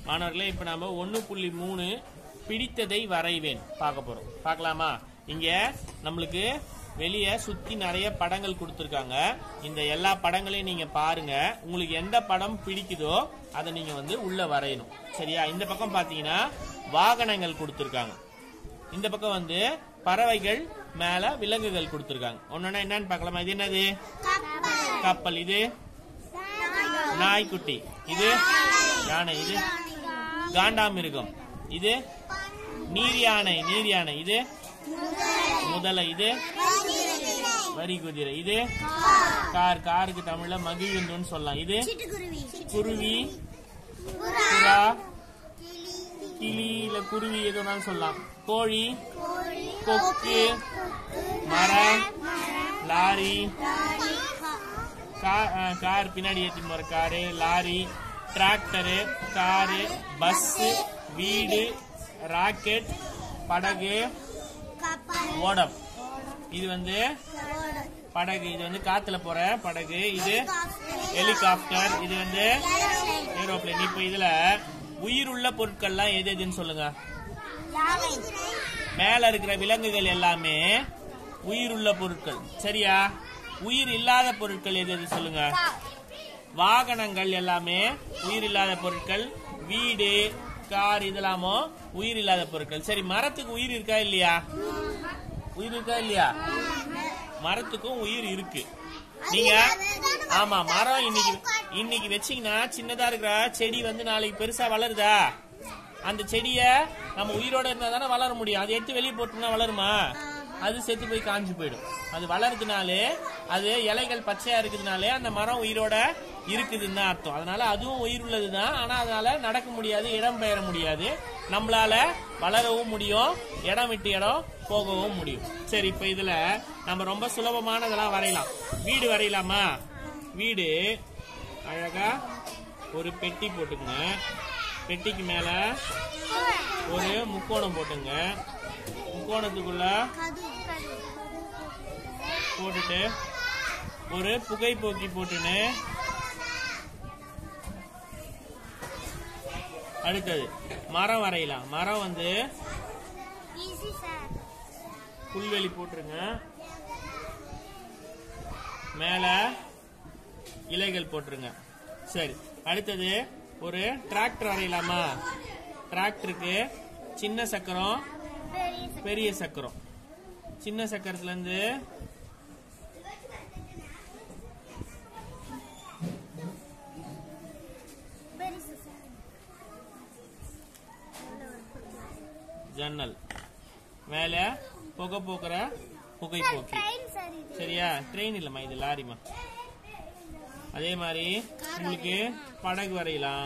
மாணவர்களே இப்ப நாம 1.3 பிடித்ததை வரைவேன் பார்க்க போறோம். பார்க்கலாமா? இங்க நம்மளுக்கு வெளியே சுத்தி நிறைய படங்கள் கொடுத்துருக்காங்க. இந்த எல்லா படங்களையும் நீங்க பாருங்க. உங்களுக்கு எந்த படம் பிடிக்குதோ அதை நீங்க உள்ள வரையணும். சரியா? இந்த பக்கம் பாத்தீங்கன்னா வாகனங்கள் கொடுத்துருக்காங்க. இந்த பக்கம் பறவைகள், மேல விலங்குகள் கொடுத்துருக்காங்க. ஒன்னொன்னா என்னன்னு பார்க்கலாமா? இது என்னது? கப்பல். இது நாய்க்குட்டி. இது யானை. இது காண்டாமிருகம். இது நீர் யானை. இது முதலை. இது வரி குதிரை. இது கார். காருக்கு தமிழ்ல மகிழுந்துன்னு சொல்லலாம். இது குருவி, புறா, கிளி இல்ல குருவி எதுனாலும் சொல்லலாம். கோழி, கொக்கு, மரம், லாரி, கார் பின்னாடி ஏற்றி போற car, lorry, tractor, car, bus, வீடு, ராக்கெட், படகு, ஓடம். இது படகு. இது காத்துல போற படகு. இது ஹெலிகாப்டர். இது ஏரோப்ளேன். இப்ப இதுல உயிருள்ள பொருட்கள்லாம் எது எதுன்னு சொல்லுங்க. மேல இருக்கிற விலங்குகள் எல்லாமே உயிருள்ள பொருட்கள். சரியா? உயிர் இல்லாத பொருட்கள் எது எது சொல்லுங்க. வாகனங்கள் எல்லாமே உயிர் இல்லாத பொருட்கள். வீடு, கார் இதெல்லாமோ உயிர் இல்லாத பொருட்கள். சரி, மரத்துக்கு உயிர் இருக்கா இல்லையா? உயிர் இருக்கா இல்லையா? மரத்துக்கும் உயிர் இருக்கு. நீங்க ஆமா, மரம் இன்னைக்கு வச்சீங்கன்னா சின்னதா இருக்கிற செடி நாளைக்கு பெருசா வளருதா? அந்த செடிய நம்ம உயிரோட இருந்தா தானே வளர முடியும். அதை எடுத்து வெளியே போட்டோம்னா வளருமா? அது செத்து போய் காஞ்சு போயிடும். அது வளர்றதுனாலே, அது இலைகள் பச்சையா இருக்குதுனாலே அந்த மரம் உயிரோட இருக்குதுன்னு அர்த்தம். அதனால அதுவும் உயிர் உள்ளதுதான். ஆனா அதனால நடக்க முடியாது, இடம் பெயர முடியாது. நம்மளால வளரவும் முடியும், இடம் விட்டு இடம் போகவும் முடியும். சரி, இப்ப இதுல நம்ம ரொம்ப சுலபமானதெல்லாம் வரையலாம். வீடு வரையலாமா? வீடு அழகா ஒரு பெட்டி போட்டுங்க. பெட்டிக்கு மேல ஒரு முக்கோணம் போட்டுங்க. முக்கோணத்துக்குள்ள போட்டுட்டு ஒரு புகைப்போக்கி போட்டுன்னு அடுத்தது மரம் வரையலாம். மரம் புல்வெளி போட்டுருங்க. மேல இலைகள் போட்டுருங்க. சரி, அடுத்தது ஒரு டிராக்டர் வரையலாமா? டிராக்டருக்கு சின்ன சக்கரம், பெரிய சக்கரம். சின்ன சக்கரத்துல இருந்து ஜன்னல், மேல புகை போக்குற புகை போக்கி. சரியா? ட்ரெயின் இல்லம்மா, இது லாரிமா. அதே மாதிரி உங்களுக்கு படகு வரையலாம்.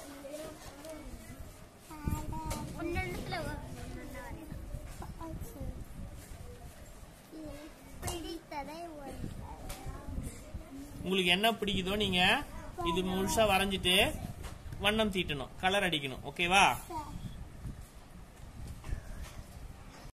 உங்களுக்கு என்ன பிடிக்குதோ நீங்க இது முழுசா வரைஞ்சிட்டு வண்ணம் தீட்டணும், கலர் அடிக்கணும். ஓகேவா?